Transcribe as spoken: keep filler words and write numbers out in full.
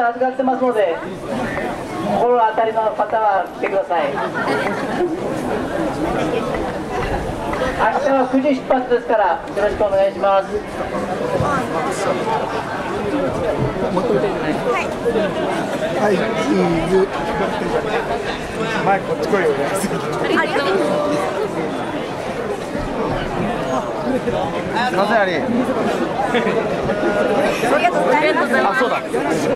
預かってますので、心当たりの方は来てください。明日はくじ出発ですからよろしくお願いします。 はい、チーズ。前こっち来いよ。 ありがとうございます。 すみません、あり。 ありがとうございます。 あ、そうだ。